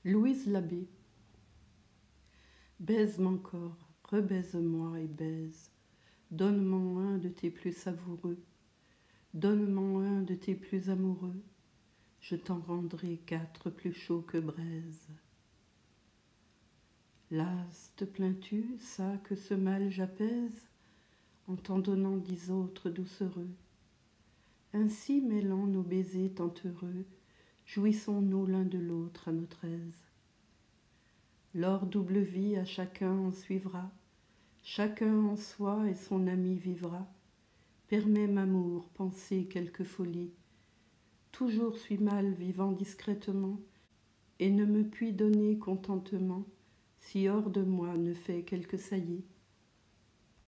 Louise Labbé. Baise-moi encore, rebaise-moi et baise. Donne-moi un de tes plus savoureux. Donne-moi un de tes plus amoureux. Je t'en rendrai 4 plus chauds que braise. Las, te plains-tu, ça que ce mal j'apaise, en t'en donnant 10 autres doucereux. Ainsi mêlant nos baisers tant heureux, jouissons-nous l'un de l'autre à notre aise. Leur double vie à chacun en suivra, chacun en soi et son ami vivra. Permets m'amour, penser quelque folie, toujours suis mal vivant discrètement, et ne me puis donner contentement, si hors de moi ne fait quelque saillie.